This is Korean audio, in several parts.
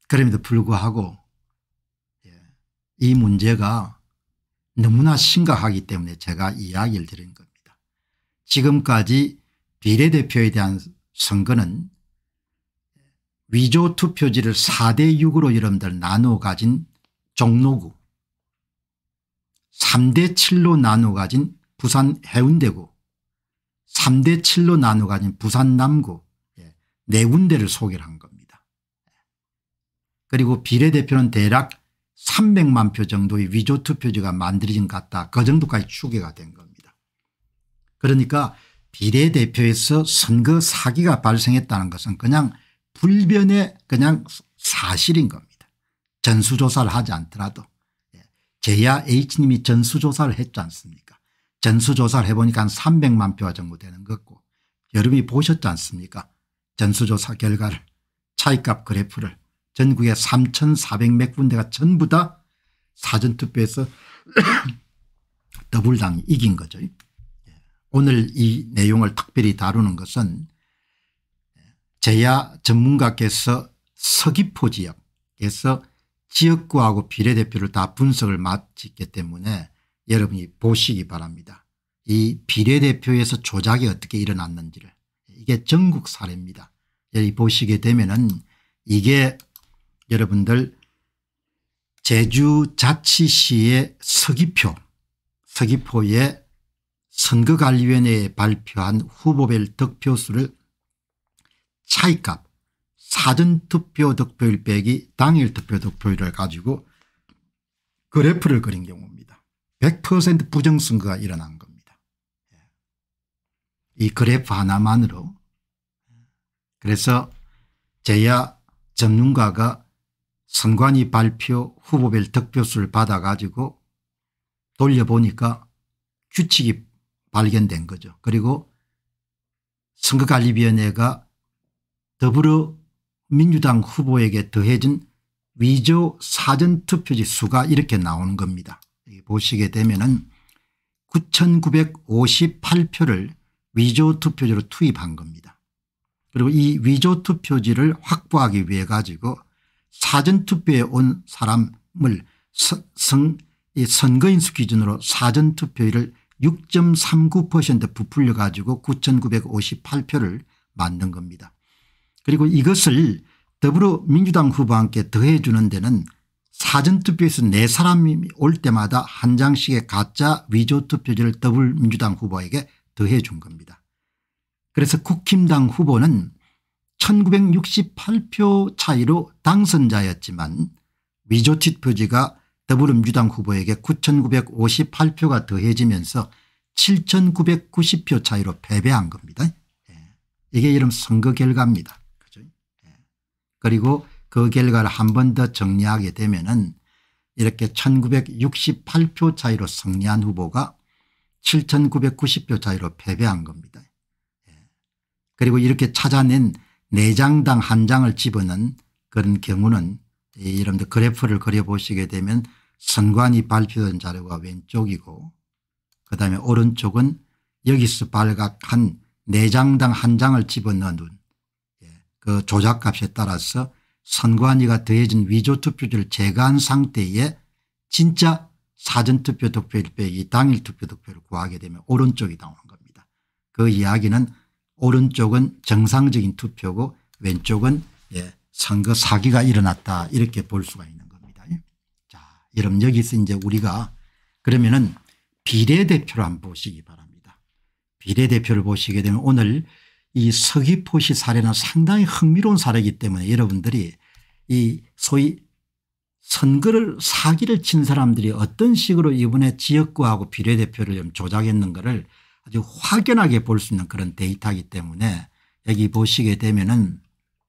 그럼에도 불구하고 이 문제가 너무나 심각하기 때문에 제가 이야기를 드린 겁니다. 지금까지 비례대표에 대한 선거는 위조 투표지를 4대 6으로 여러분들 나누어 가진 종로구, 3대 7로 나누어 가진 부산 해운대구, 3대 7로 나누어 가진 부산 남구, 네 군데를 소개를 한 겁니다. 그리고 비례대표는 대략 300만 표 정도의 위조 투표지가 만들어진 것 같다. 그 정도까지 추계가 된 겁니다. 그러니까 비례대표에서 선거 사기가 발생했다는 것은 그냥 불변의 그냥 사실인 겁니다. 전수조사를 하지 않더라도. 제야 H님이 전수조사를 했지 않습니까? 전수조사를 해보니까 한 300만 표 정도 되는 거고 여러분이 보셨지 않습니까? 전수조사 결과를 차이값 그래프를 전국에 3,400몇 군데가 전부 다 사전투표에서 더불당이 이긴 거죠. 오늘 이 내용을 특별히 다루는 것은 제야 전문가께서 서귀포 지역에서 지역구하고 비례대표를 다 분석을 마쳤기 때문에 여러분이 보시기 바랍니다. 이 비례대표에서 조작이 어떻게 일어났는지를. 이게 전국 사례입니다. 여기 보시게 되면은 이게 여러분들 제주자치시의 서귀포의 선거관리위원회에 발표한 후보별 득표수를 차이값 사전투표 득표율 빼기 당일 투표 득표율을 가지고 그래프를 그린 경우입니다. 100% 부정선거가 일어난 겁니다. 이 그래프 하나만으로. 그래서 제야 전문가가 선관위 발표 후보별 득표수를 받아 가지고 돌려보니까 규칙이 발견된 거죠. 그리고 선거관리위원회가 더불어민주당 후보에게 더해진 위조 사전투표지 수가 이렇게 나오는 겁니다. 여기 보시게 되면은 9,958표를 위조 투표지로 투입한 겁니다. 그리고 이 위조 투표지를 확보하기 위해 가지고 사전투표에 온 사람을 선거인수 기준으로 사전투표율을 6.39% 부풀려 가지고 9,958표를 만든 겁니다. 그리고 이것을 더불어민주당 후보와 함께 더해 주는 데는 사전투표에서 4사람이 올 때마다 한 장씩의 가짜 위조투표지를 더불어민주당 후보에게 더해 준 겁니다. 그래서 국힘당 후보는 1968표 차이로 당선자였지만 위조투표지가 더불어민주당 후보에게 9,958표가 더해지면서 7,990표 차이로 패배한 겁니다. 이게 이런 선거 결과입니다. 그죠? 그리고 그 결과를 한 번 더 정리하게 되면은 이렇게 1968표 차이로 승리한 후보가 7,990표 차이로 패배한 겁니다. 그리고 이렇게 찾아낸 4장당 1장을 집어넣은 그런 경우는 여러분들 그래프를 그려보시게 되면 선관위 발표된 자료가 왼쪽이고 그다음에 오른쪽은 여기서 발각한 4장당 1장을 집어넣은 그 조작값에 따라서 선관위가 더해진 위조투표지를 제거한 상태의 진짜 사전투표 득표율 빼기 당일투표 득표를 구하게 되면 오른쪽이 나오는 겁니다. 그 이야기는 오른쪽은 정상적인 투표고 왼쪽은 선거 사기가 일어났다 이렇게 볼 수가 있는 겁니다. 자, 여러분 여기서 이제 우리가 그러면은 비례대표를 한번 보시기 바랍니다. 비례대표를 보시게 되면 오늘 이 서귀포시 사례는 상당히 흥미로운 사례이기 때문에 여러분들이 이 소위 선거를 사기를 친 사람들이 어떤 식으로 이번에 지역구하고 비례대표를 좀 조작했는가를 아주 확연하게 볼 수 있는 그런 데이터이기 때문에 여기 보시게 되면은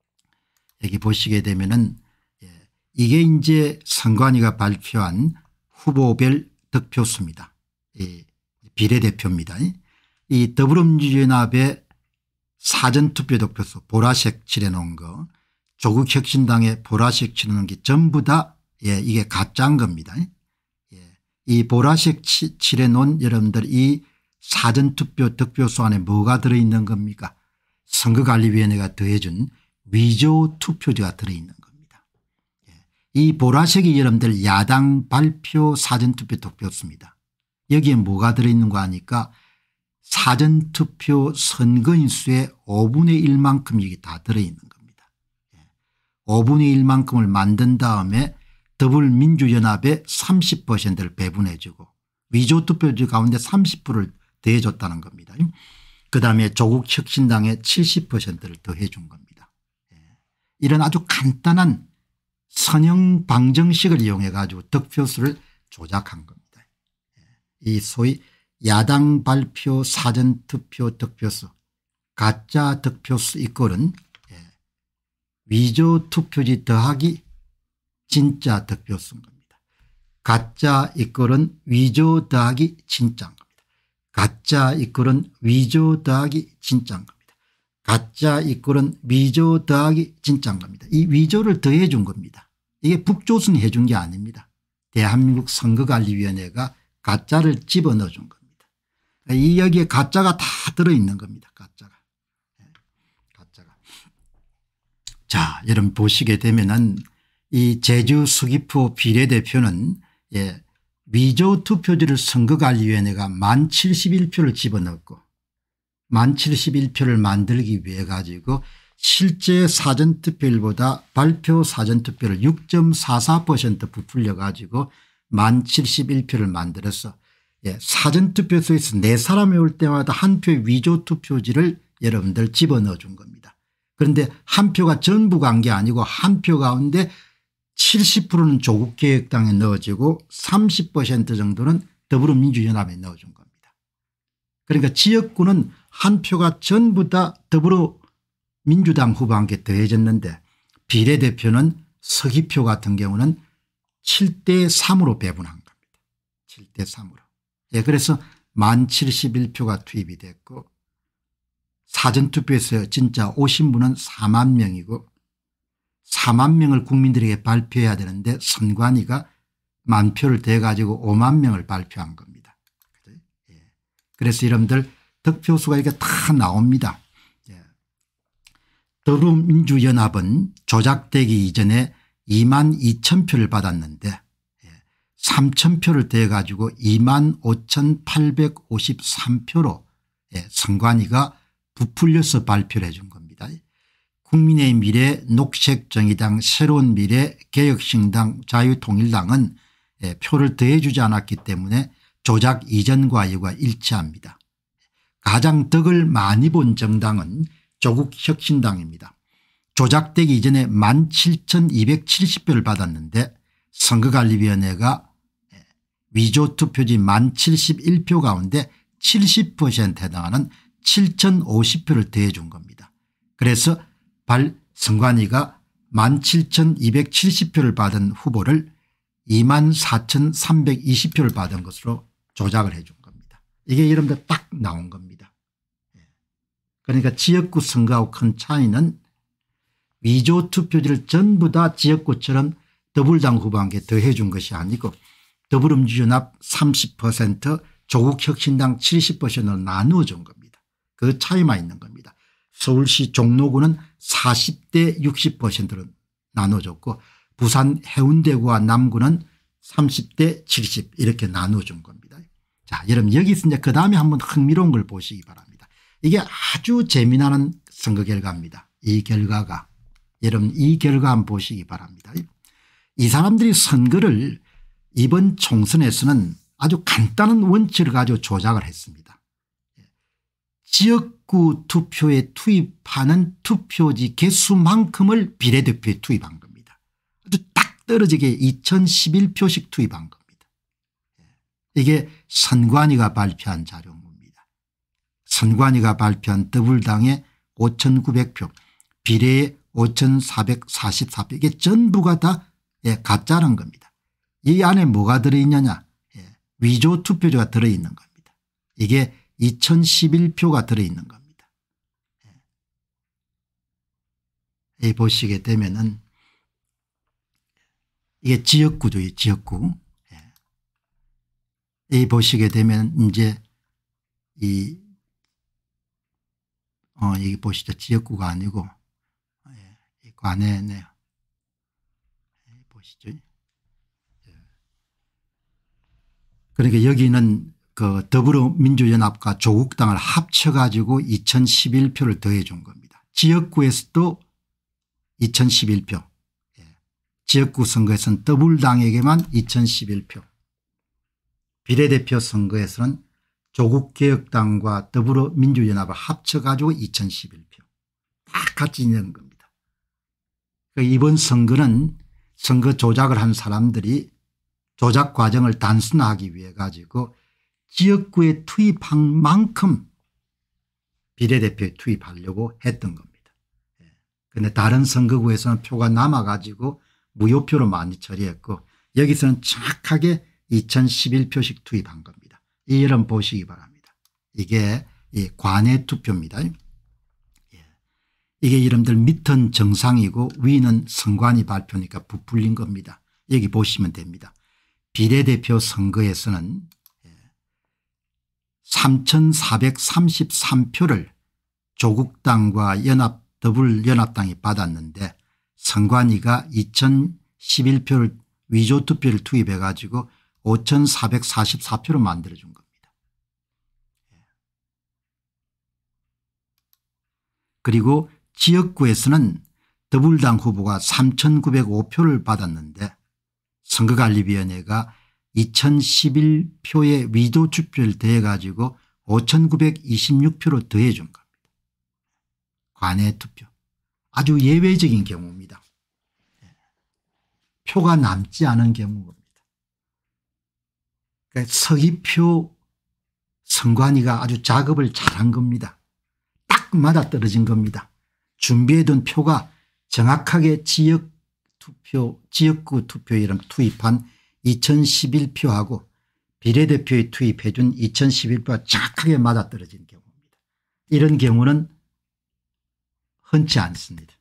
이게 이제 선관위가 발표한 후보별 득표수입니다. 비례대표입니다. 이 더불어민주연합의 사전투표 득표수 보라색 칠해놓은 거 조국혁신당의 보라색 칠해놓은 게 전부 다 이게 가짜인 겁니다. 이 보라색 칠해놓은 여러분들 이 사전투표 득표수 안에 뭐가 들어있는 겁니까? 선거관리위원회가 더해준 위조 투표지가 들어있는 겁니다. 이 보라색이 여러분들 야당 발표 사전투표 득표수입니다. 여기에 뭐가 들어있는 거 아니까 사전투표 선거인 수의 5분의 1만큼 이게 다 들어있는 겁니다. 5분의 1만큼을 만든 다음에 더불어민주연합에 30%를 배분해 주고 위조투표지 가운데 30%를 더해 줬다는 겁니다. 그다음에 조국혁신당에 70%를 더해 준 겁니다. 이런 아주 간단한 선형 방정식을 이용해 가지고 득표수를 조작한 겁니다. 이 소위 야당 발표 사전투표 득표수 가짜 득표수 이꼴은 위조투표지 더하기 진짜 득표수인 겁니다. 가짜 이꼴은 위조 더하기 진짜인 겁니다. 가짜 이꼴은 위조 더하기 진짜인 겁니다. 가짜 이꼴은 위조 더하기 진짜인 겁니다. 이 위조를 더해 준 겁니다. 이게 북조선이 해준 게 아닙니다. 대한민국 선거관리위원회가 가짜를 집어넣어 준 겁니다. 이 여기에 가짜가 다 들어있는 겁니다. 가짜가. 가짜가. 자, 여러분 보시게 되면은 이 제주 서귀포 비례대표는 위조투표지를 선거관리위원회가 1071표를 집어넣고 1071표를 만들기 위해 가지고 실제 사전투표율보다 발표 사전투표를 6.44% 부풀려 가지고 1071표를 만들어서 사전투표소에서 4사람이 올 때마다 한 표의 위조투표지를 여러분들 집어넣어 준 겁니다. 그런데 한 표가 전부 간 게 아니고 한 표 가운데 70%는 조국개혁당에 넣어지고 30% 정도는 더불어민주연합에 넣어준 겁니다. 그러니까 지역구는 한 표가 전부 다 더불어민주당 후보한테 더해졌는데 비례대표는 서귀표 같은 경우는 7대 3으로 배분한 겁니다. 7대 3으로. 그래서 1071표가 투입이 됐고 사전투표에서 진짜 오신 분은 4만 명이고 4만 명을 국민들에게 발표해야 되는데 선관위가 10,000표를 대 가지고 5만 명을 발표한 겁니다. 그래서 여러분들 득표수가 이렇게 다 나옵니다. 더불어민주연합은 조작되기 이전에 22,000표를 받았는데 3,000표를 대 가지고 25,853표로 선관위가 부풀려서 발표를 해 준 겁니다. 국민의 미래 녹색정의당 새로운 미래 개혁신당 자유통일당은 표를 더해 주지 않았기 때문에 조작 이전과 이유가 일치합니다. 가장 덕을 많이 본 정당은 조국혁신당입니다. 조작되기 이전에 17,270표를 받았는데 선거관리위원회가 위조투표지 1071표 가운데 70%에 해당하는 7,050표를 더해 준 겁니다. 그래서 선관위가 17,270표를 받은 후보를 24,320표를 받은 것으로 조작을 해 준 겁니다. 이게 여러분들 딱 나온 겁니다. 그러니까 지역구 선거하고 큰 차이는 위조투표지를 전부 다 지역구처럼 더불당 후보한테 더해 준 것이 아니고 더불어민주연합 30% 조국혁신당 70%로 나누어 준 겁니다. 그 차이만 있는 겁니다. 서울시 종로구는 40대 60%로 나눠줬고 부산 해운대구와 남구는 30대 70 이렇게 나눠준 겁니다. 자, 여러분 여기서 이제 그다음에 한번 흥미로운 걸 보시기 바랍니다. 이게 아주 재미나는 선거 결과입니다. 이 결과가 여러분 이 결과 한번 보시기 바랍니다. 이 사람들이 선거를 이번 총선에서는 아주 간단한 원칙을 가지고 조작을 했습니다. 지역구 투표에 투입하는 투표지 개수만큼을 비례대표에 투입한 겁니다. 아주 딱 떨어지게 2011표씩 투입한 겁니다. 이게 선관위가 발표한 자료입니다. 선관위가 발표한 더불당의 5,900표 비례의 5,444표 이게 전부가 다 가짜란 겁니다. 이 안에 뭐가 들어있느냐 위조 투표지가 들어있는 겁니다. 이게 2011표가 들어있는 겁니다. 이 보시게 되면은 이게 지역구죠. 지역구. 이 보시게 되면 이제 여기 보시죠. 지역구가 아니고 이 관내네요. 보시죠. 그러니까 여기는 그 더불어민주연합과 조국당을 합쳐가지고 2011표를 더해 준 겁니다. 지역구에서도 2011표, 지역구 선거에서는 더불당에게만 2011표, 비례대표 선거에서는 조국개혁당과 더불어민주연합을 합쳐가지고 2011표 다 같이 있는 겁니다. 그러니까 이번 선거는 선거 조작을 한 사람들이 조작 과정을 단순화하기 위해 가지고 지역구에 투입한 만큼 비례대표에 투입하려고 했던 겁니다. 그런데 다른 선거구에서는 표가 남아 가지고 무효표로 많이 처리했고 여기서는 정확하게 2011표씩 투입한 겁니다. 이 여러분 보시기 바랍니다. 이게 이 관내 투표입니다. 이게 여러분들 밑은 정상이고 위는 선관위 발표니까 부풀린 겁니다. 여기 보시면 됩니다. 비례대표 선거에서는 3,433표를 조국당과 더불연합당이 받았는데 선관위가 2011표를 위조투표를 투입해 가지고 5,444표로 만들어준 겁니다. 그리고 지역구에서는 더불당 후보가 3,905표를 받았는데 선거관리위원회가 2011표의 위조투표를 더해 가지고 5,926표로 더해 준 겁니다. 관내 투표. 아주 예외적인 경우입니다. 표가 남지 않은 경우입니다. 그러니까 서기표 선관위가 아주 작업을 잘한 겁니다. 딱 맞아떨어진 겁니다. 준비해둔 표가 정확하게 지역구 투표에 투입한 2011표하고 비례대표에 투입해 준 2011표가 정확하게 맞아떨어진 경우입니다. 이런 경우는 흔치 않습니다.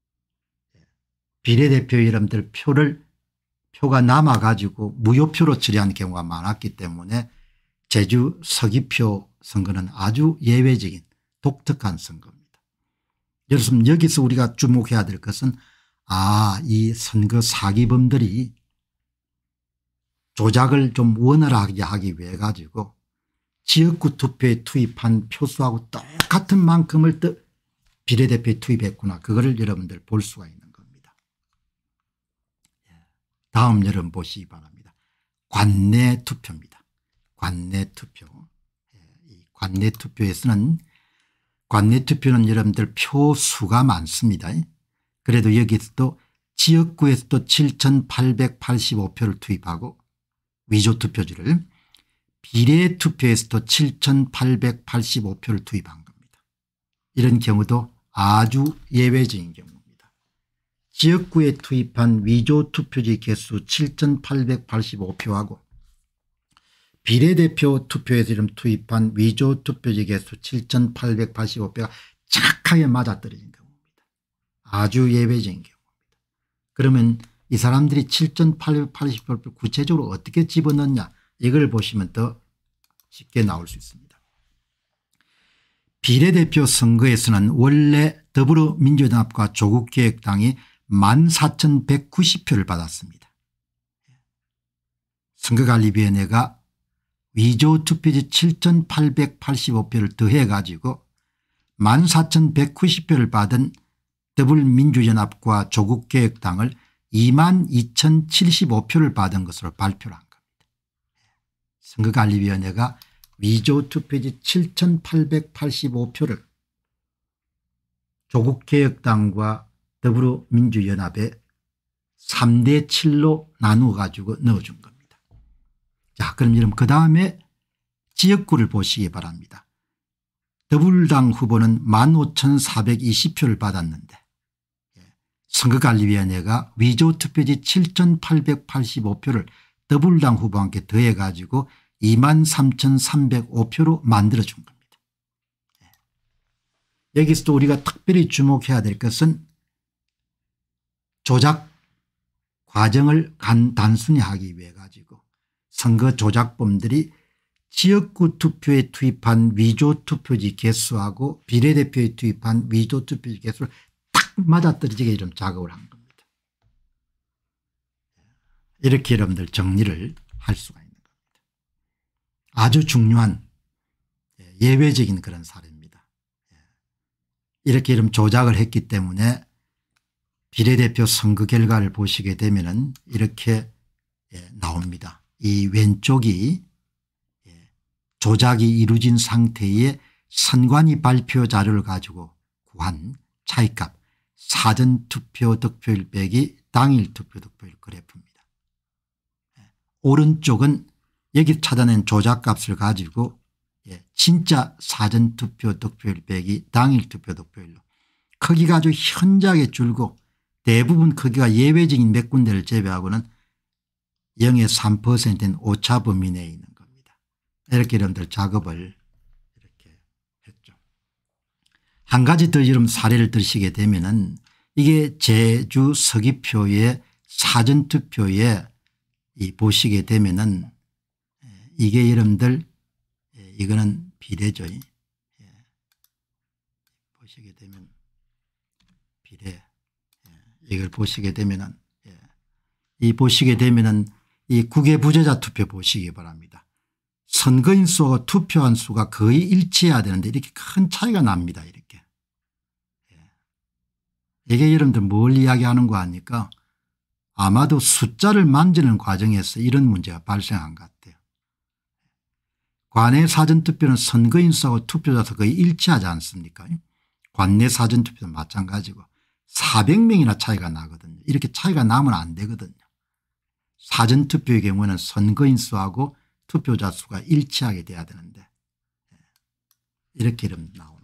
비례대표 여러분들 표가 남아 가지고 무효표로 처리한 경우가 많았기 때문에 제주 서귀표 선거는 아주 예외적인 독특한 선거입니다. 여러분 여기서 우리가 주목해야 될 것은 이 선거 사기범들이 조작을 좀 원활하게 하기 위해 가지고 지역구 투표에 투입한 표수하고 똑같은 만큼을 비례대표에 투입했구나. 그거를 여러분들 볼 수가 있는 겁니다. 다음 여러분 보시기 바랍니다. 관내 투표입니다. 관내 투표. 이 관내 투표에서는 관내 투표는 여러분들 표수가 많습니다. 그래도 여기서도 지역구에서도 7,885표를 투입하고 위조투표지를 비례투표에서도 7,885표를 투입한 겁니다. 이런 경우도 아주 예외적인 경우입니다. 지역구에 투입한 위조투표지 개수 7,885표하고 비례대표 투표에서 투입한 위조투표지 개수 7,885표가 정확하게 맞아떨어진 경우입니다. 아주 예외적인 경우입니다. 그러면 이 사람들이 7,880표를 구체적으로 어떻게 집어넣냐 이걸 보시면 더 쉽게 나올 수 있습니다. 비례대표 선거에서는 원래 더불어민주연합과 조국개혁당이 14,190표를 받았습니다. 선거관리위원회가 위조투표지 7,885표를 더해 가지고 14,190표를 받은 더불어민주연합과 조국개혁당을 22,075표를 받은 것으로 발표를 한 겁니다. 선거관리위원회가 위조투표지 7,885표를 조국개혁당과 더불어민주연합에 3대 7로 나누어 가지고 넣어준 겁니다. 자, 그럼 여러분 그다음에 지역구를 보시기 바랍니다. 더불당 후보는 15,420표를 받았는데 선거관리위원회가 위조투표지 7,885표를 더불당 후보와 함께 더해 가지고 23,305표로 만들어준 겁니다. 여기서도 우리가 특별히 주목해야 될 것은 조작 과정을 단순히 하기 위해 가지고 선거 조작범들이 지역구 투표에 투입한 위조투표지 개수하고 비례대표에 투입한 위조투표지 개수를 딱 맞아떨어지게 좀 작업을 한 겁니다. 이렇게 여러분들 정리를 할 수가 있는 겁니다. 아주 중요한 예외적인 그런 사례입니다. 이렇게 이름 조작을 했기 때문에 비례대표 선거 결과를 보시게 되면은 이렇게 나옵니다. 이 왼쪽이 조작이 이루어진 상태의 선관위 발표 자료를 가지고 구한 차이값 사전투표 득표율 빼기 당일 투표 득표율 그래프입니다. 오른쪽은 여기 찾아낸 조작값을 가지고 진짜 사전투표 득표율 빼기 당일 투표 득표율로 크기가 아주 현저하게 줄고 대부분 크기가 예외적인 몇 군데를 제외하고는 0에서 3%는 오차 범위 내에 있는 겁니다. 이렇게 여러분들 작업을 이렇게 했죠. 한 가지 더 여러분 사례를 들으시게 되면은 이게 제주 서귀표의 사전투표에 보시게 되면은 이게 여러분들 이거는 비례죠. 보시게 되면 비례 이걸 보시게 되면은 이 보시게 되면은 이 국외부재자 투표 보시기 바랍니다. 선거인 수와 투표한 수가 거의 일치해야 되는데 이렇게 큰 차이가 납니다. 이렇게. 이게 여러분들 뭘 이야기하는 거 아닙니까? 아마도 숫자를 만지는 과정에서 이런 문제가 발생한 것 같아요. 관내 사전투표는 선거인 수하고 투표자 수 거의 일치하지 않습니까? 관내 사전투표도 마찬가지고 400명이나 차이가 나거든요. 이렇게 차이가 나면 안 되거든요. 사전투표의 경우는 선거인 수하고 투표자 수가 일치하게 돼야 되는데 이렇게 이름 나옵니다.